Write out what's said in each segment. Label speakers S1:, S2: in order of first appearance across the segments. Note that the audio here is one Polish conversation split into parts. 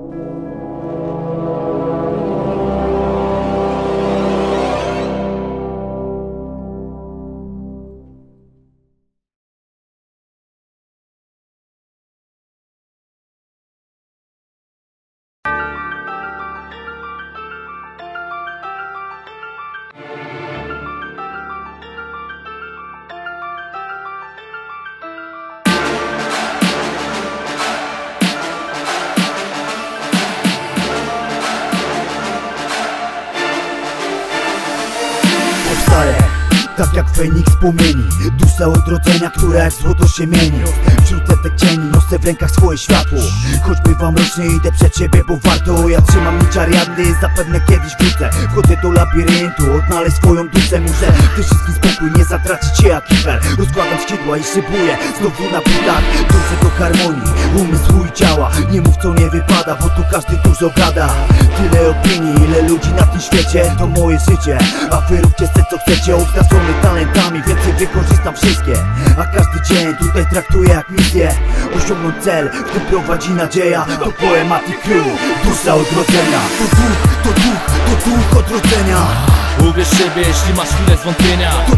S1: Tak jak Feniks płomieni, dusza odrodzenia, która jak złoto się mieni. Wśród setek cieni noszę w rękach swoje światło. Choćby wam rocznie idę przed siebie, bo warto. Ja trzymam miecz Ariadny, zapewne kiedyś wrócę. Wchodzę do labiryntu, odnaleźć swoją duszę. Muszę też wszystkim spokój, nie zatracić się jak Iker. Rozkładam skrzydła i szybuję znowu na butach. Dążę do harmonii, umysłu i ciała. Nie mów co nie wypada, bo tu każdy dużo gada. Tyle opinii, ile ludzi na tym świecie. To moje życie, a wy róbcie se co chcecie. Obdarzony talentami, więcej wykorzystam wszystkie. A każdy dzień tutaj traktuję jak misję. Osiągnąć cel, w tym prowadzi nadzieja. To poematy crew, dusza odrodzenia. To duch odrodzenia.
S2: Uwierz siebie, jeśli masz chwilę zwątpienia.
S1: To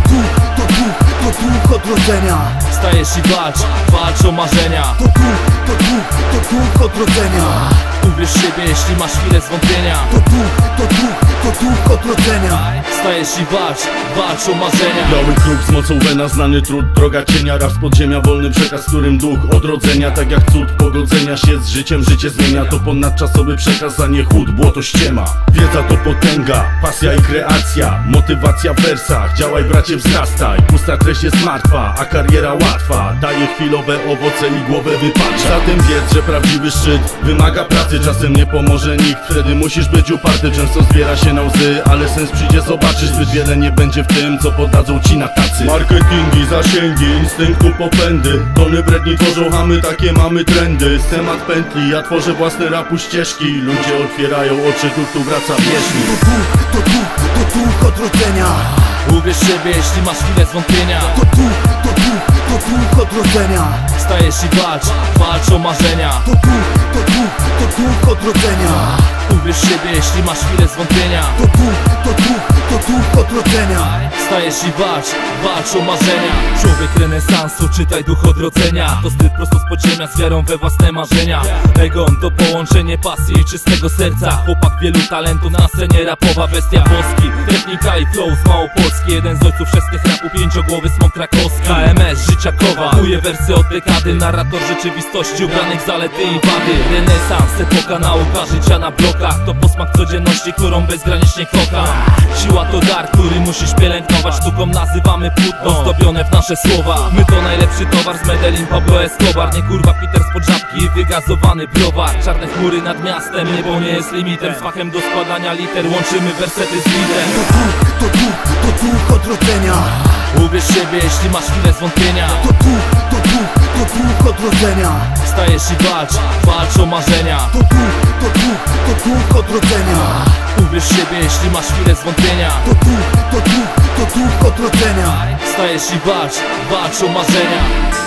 S1: duch odrodzenia.
S2: Wstajesz i walcz o marzenia.
S1: To duch odrodzenia.
S2: Uwierz siebie, jeśli masz chwilę zwątpienia.
S1: To duch odrodzenia.
S2: Wstajesz i walcz o marzenia.
S3: Biały kruk z mocą wena, znany trud, droga cienia. Raz podziemia, wolny przekaz, którym duch odrodzenia. Tak jak cud pogodzenia się z życiem, życie zmienia. To ponadczasowy przekaz, a nie chłód, błoto ściema. Wiedza to potęga, pasja i kreacja. Motywacja w wersach, działaj bracie, wzrastaj. Pusta treść jest martwa, a kariera łatwa. Daje chwilowe owoce i głowę wypacza. Zatem wiedz, że prawdziwy szczyt wymaga pracy. Czasem nie pomoże nikt, wtedy musisz być uparty. Często zbiera się na łzy, ale sens przyjdzie, zobaczysz. Zbyt wiele nie będzie w tym, co podadzą ci na tacy. Marketingi, zasięgi, instynktu popędy. Tony bredni tworzą chamy, takie mamy trendy. Schemat pętli, ja tworzę własne rapu ścieżki. Ludzie otwierają oczy, tu wraca wierzchni.
S1: To duch odrodzenia.
S2: Uwierz siebie, jeśli masz chwilę zwątpienia.
S1: To duch odrodzenia.
S2: Wstajesz i walcz o marzenia.
S1: To duch odrodzenia.
S2: Uwierz siebie, jeśli masz chwilę zwątpienia.
S1: To duch odrodzenia.
S2: Wstajesz i walcz o marzenia. Człowiek renesansu, czytaj duch odrodzenia. To styl prosto z podziemia, z wiarą we własne marzenia. Egon to połączenie pasji i czystego serca. Chłopak wielu talentów na scenie, rapowa bestia boski. Technika i flow z Małopolski. Jeden z ojców wszystkich rapu, pięciogłowy smok krakowski. KMS, życiakowa, kuje wersy od dekady. Narrator rzeczywistości, ubranych zalety i wady. Renesans, epoka nauka życia na blokach. To posmak codzienności, którą bezgranicznie kocham. Siła to dar, który musisz pielęgnować. Sztuką nazywamy płótno, zdobione w nasze słowa. My to najlepszy towar z Medellin, Pablo Escobar. Nie kurwa Peter spod żabki, wygazowany browar. Czarne chmury nad miastem, niebo nie jest limitem. Z fachem do składania liter, łączymy wersety z litem.
S1: To duch odrodzenia.
S2: Uwierz siebie, jeśli masz chwilę zwątpienia.
S1: To duch odrodzenia.
S2: Wstajesz i walcz o marzenia.
S1: To duch odrodzenia.
S2: Uwierz siebie, jeśli masz chwilę zwątpienia.
S1: To duch odrodzenia.
S2: Wstajesz i walcz o marzenia.